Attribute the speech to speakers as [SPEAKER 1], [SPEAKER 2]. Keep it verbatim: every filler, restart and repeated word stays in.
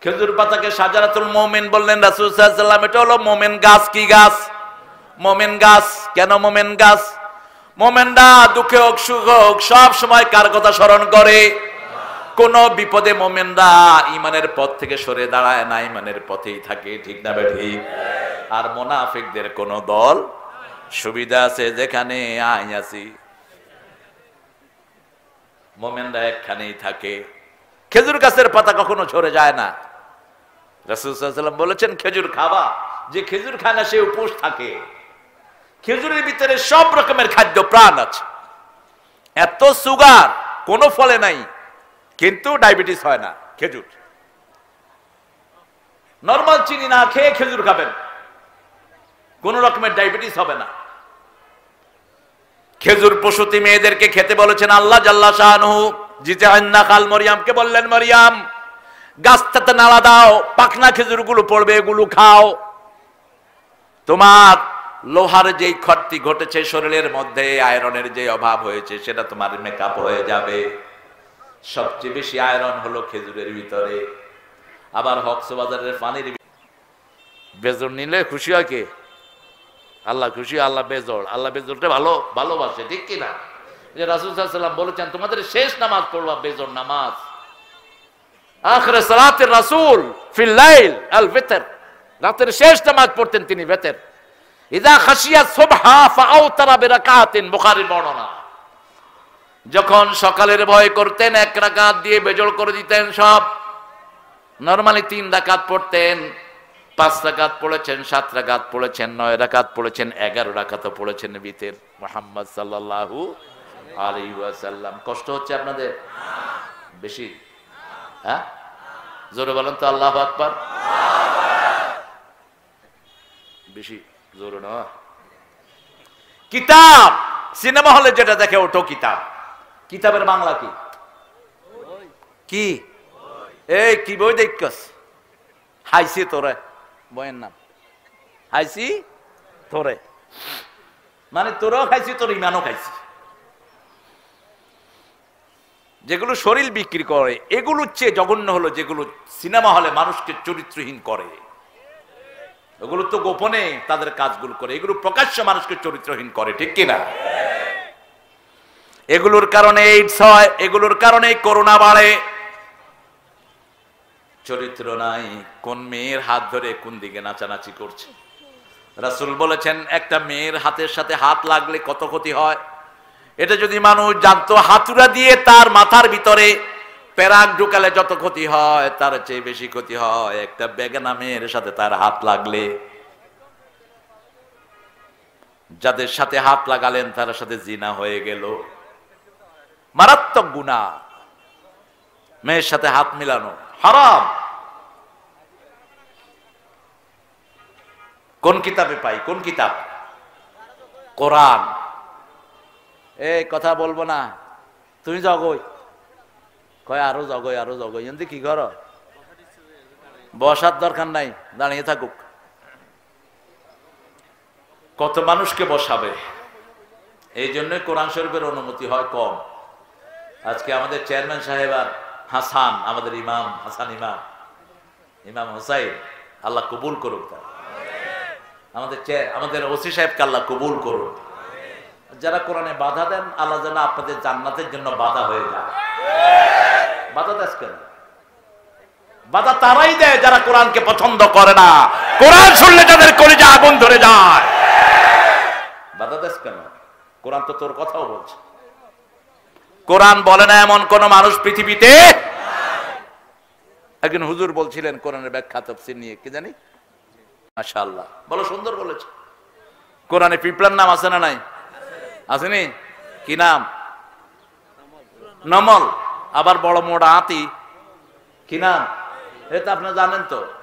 [SPEAKER 1] খেজুর পাতাকে শাজারাতুল মুমিন বললেন রাসূল সাল্লাল্লাহু আলাইহি ওয়াসাল্লাম। এটা হলো মুমিন গাছ। কি গাছ? মুমিন গাছ। কেন মুমিন গাছ? মুমিনরা দুঃখে হোক সুখে হোক সব সময় কার কথা স্মরণ করে? কোন বিপদে মুমিনরা ঈমানের পথ থেকে সরে দাঁড়ায় না, ঈমানের পথেই থাকে। ঠিক না ঠিক? আর মুনাফিকদের কোন দল সুবিধা আছে যেখানে আই আছি, মুমিনরা একখানেই থাকে। খেজুর গাছের পাতা কখনো ঝরে যায় না। রাসূল সাল্লাল্লাহু আলাইহি ওয়াসাল্লাম বলেছেন খেজুর খাবা, যে খেজুর খায় না সে উপোস থাকে। খেজুরের ভিতরে সব রকমের খাদ্য প্রাণ আছে। এত সুগার কোন ফলে নাই, কিন্তু ডায়াবেটিস হয় না। খেজুর নরমাল চিনি না খেয়ে খেজুর খাবেন, কোন রকমের ডায়াবেটিস হবে না। খেজুর প্রসূতি মেয়েদেরকে খেতে বলেছেন আল্লাহ জাল্লা শাআনুহু। জিতান্না খাল মরিয়ামকে বললেন, মরিয়াম গাছটাতে নাড়া দাও, পাকনা খেজুরগুলো পড়বে, এগুলো খাও। তোমার লোহার যেই ক্ষতি ঘটেছে শরীরের মধ্যে, আয়রনের যে অভাব হয়েছে, সেটা তোমার মেকআপ হয়ে যাবে। সবচেয়ে বেশি আয়রন হলো খেজুরের ভিতরে। আবার কক্সবাজারের পানির বেজর নিলে খুশি হয় কে? আল্লাহ খুশি, আল্লাহ বেজর। আল্লাহ বেজরটা ভালো ভালোবাসে, ঠিক কিনা? যে রাসূল সাল্লাল্লাহু আলাইহি ওয়াসাল্লাম বলেছেন তোমাদের শেষ নামাজ পড়বা বেজর নামাজ। আখিরে সালাতের রাসূল ফিল লাইল আল বিতর, রাতের শেষ নামাজ পড়তেন তিনি বিতর। ইযা খাশিয়া সুবহা ফাআউতারা বিরাকাতিন, বুখারীর বর্ণনা। যখন সকালের ভয় করতেন এক রাকাত দিয়ে বেজর করে দিতেন সব। নরমালি তিন রাকাত পড়তেন, পাঁচ রাকাত পড়েছেন, সাত রাকাত পড়েছেন, নয় রাকাত পড়েছেন, এগারো রাকাতও পড়েছেন বিতের। মুহাম্মদ সাল্লাল্লাহু আলাইহি ওয়াসাল্লাম। কষ্ট হচ্ছে আপনাদের বেশি? হ্যাঁ, জোরে বলেন তো আল্লাহু আকবার। বেশি জোরে না। কিতাব সিনেমা হলে যেটা দেখে ওটো কিতাব। কিতাবের বাংলা কি? কি? এই কি বই দেখছস? হাইছি তোরে, বইয়ের নাম হাইছি তোরে, মানে তোরাও খাইছি, তোর ইমানও খাইছি। যেগুলো শরীর বিক্রি করে এগুলোর চেয়ে জঘন্য হলো যেগুলো সিনেমা হলে মানুষকে চরিত্রহীন করে। এগুলো তো গোপনে তাদের কাজগুলো করে, এগুলো প্রকাশ্য মানুষকে চরিত্রহীন করে, ঠিক কিনা? এগুলোর কারণে এইডস হয়, এগুলোর কারণে করোনা বাড়ে। চরিত্র নাই। কোন মেয়ের হাত ধরে কোন দিকে নাচানাচি করছে। রাসূল বলেছেন একটা মেয়ের হাতের সাথে হাত লাগলে কত ক্ষতি হয়। এটা যদি মানুষ জানতো, হাতুড়া দিয়ে তার মাথার ভিতরে পেরাক ঢুকালে যত ক্ষতি হয় তার চেয়ে বেশি ক্ষতি হয় একটা বেগানা মেয়ের সাথে তার হাত লাগলে। যাদের সাথে হাত লাগালেন তার সাথে জিনা হয়ে গেল, মারাত্মক গুনাহ। মেয়ের সাথে হাত মিলানো হারাম। কোন কিতাবে পাই? কোন কিতাব? কোরআন। এই কথা বলবো না, তুমি জগই কয় আরো জগই আরো জগই। এমনি কি করো? বসার দরকার নাই, দাঁড়িয়ে থাকুক। কত মানুষকে বসাবে? এই জন্য কোরআন শরীফের অনুমতি হয় কম। আজকে আমাদের চেয়ারম্যান সাহেব আর হাসান, আমাদের ইমাম হাসান, ইমাম ইমাম হোসাইন, আল্লাহ কবুল করুক তার। আমাদের আমাদের ওসি সাহেবকে আল্লাহ কবুল করুন। যারা কোরআনে বাধা দেন, আল্লাহ যেন আপনাদের জান্নাতের জন্য বাধা হয়ে যায়। বাধা দেশ কেন? বাধা তারাই দেয় যারা কোরআনকে পছন্দ করে না। কোরআন শুনলে যাদের কলিজা আগুন ধরে যায়। বাধা দেশ কেন? কোরআন তো তোর কথাও বলছে। কোরআন বলে না এমন কোন মানুষ পৃথিবীতে। একজন হুজুর বলছিলেন কোরআনের ব্যাখ্যা তাফসীর নিয়ে, কি জানি, মাশাআল্লাহ বলো সুন্দর বলেছে। কোরআনে পিঁপড়ার নাম আছে না নাই? আসেনি? কি নাম? নমল। আবার বড় মোটা হাতি, কি নাম? এটা আপনারা জানেন তো।